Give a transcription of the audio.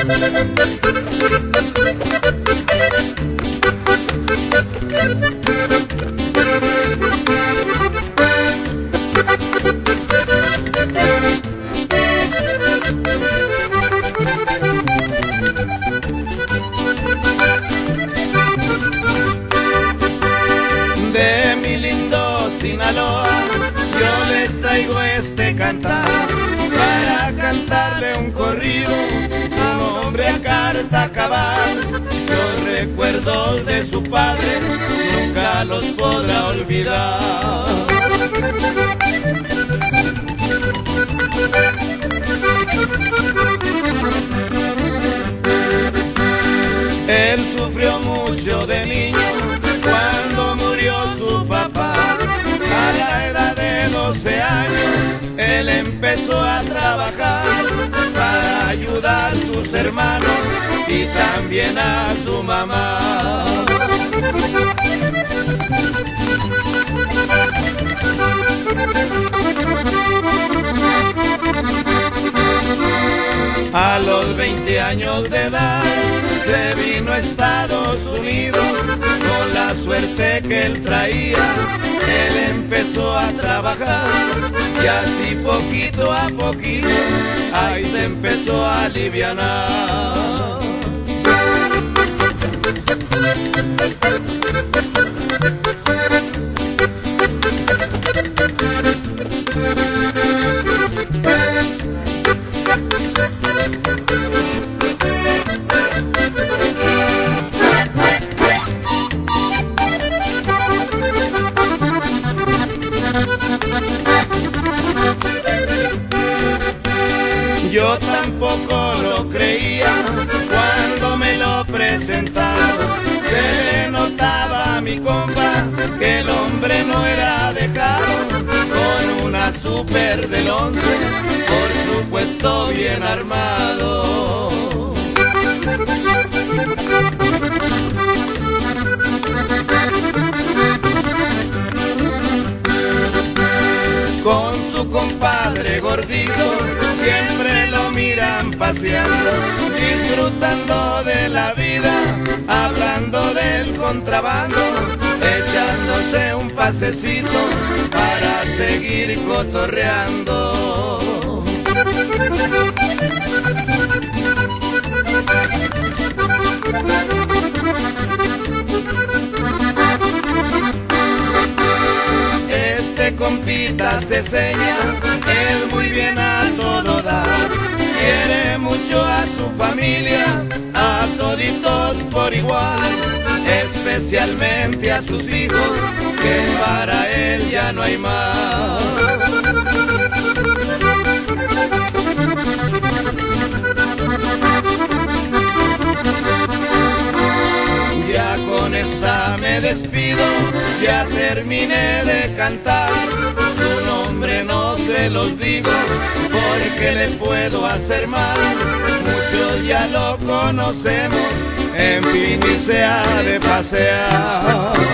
De mi lindo Sinaloa yo les traigo este cantar, para cantarle un corrido a un hombre a carta cabal. Los recuerdos de su padre nunca los podrá olvidar. Él sufrió mucho de niño cuando murió su papá. A la edad de 12 años él empezó a trabajar para ayudar a sus hermanos y también a su mamá. A los 20 años de edad se vino a Estados Unidos. Con la suerte que él traía, él empezó a trabajar y así poquito a poquito ahí se empezó a alivianar. Yo tampoco lo creía cuando me lo presentaron. Se le notaba a mi compa que el hombre no era dejado, con una super del 11, por supuesto bien armado. Con su compadre gordito siempre lo miran paseando, disfrutando de la vida, hablando del contrabando, echándose un pasecito para seguir cotorreando. Este compita se seña, él muy bien a todo dar, quiere mucho a su familia, a toditos por igual, especialmente a sus hijos, que para él ya no hay más. Ya con esta me despido, ya terminé de cantar. Su nombre no se los digo porque le puedo hacer mal. Muchos ya lo conocemos, en fin y se ha de pasear.